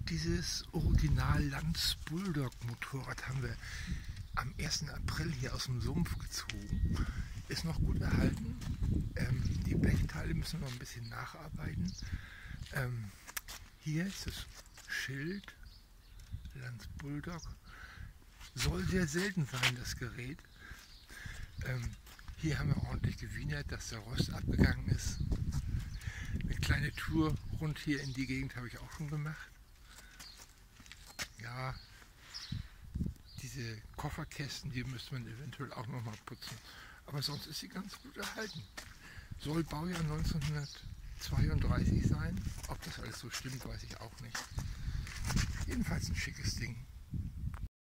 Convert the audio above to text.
Dieses Original Lanz Bulldog Motorrad haben wir am 1. April hier aus dem Sumpf gezogen. Ist noch gut erhalten. Die Blechteile müssen noch ein bisschen nacharbeiten. Hier ist das Schild Lanz Bulldog. Soll sehr selten sein, das Gerät. Hier haben wir ordentlich gewienert, dass der Rost abgegangen ist. Eine kleine Tour rund hier in die Gegend habe ich auch schon gemacht. Ja, diese Kofferkästen, die müsste man eventuell auch noch mal putzen. Aber sonst ist sie ganz gut erhalten. Soll Baujahr 1932 sein. Ob das alles so stimmt, weiß ich auch nicht. Jedenfalls ein schickes Ding.